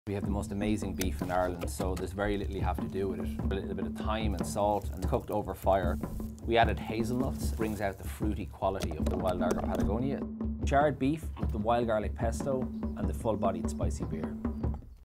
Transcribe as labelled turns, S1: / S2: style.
S1: We have the most amazing beef in Ireland, so there's very little you have to do with it. A little bit of thyme and salt and cooked over fire. We added hazelnuts, brings out the fruity quality of the wild lager Patagonia. Charred beef with the wild garlic pesto and the full-bodied spicy beer.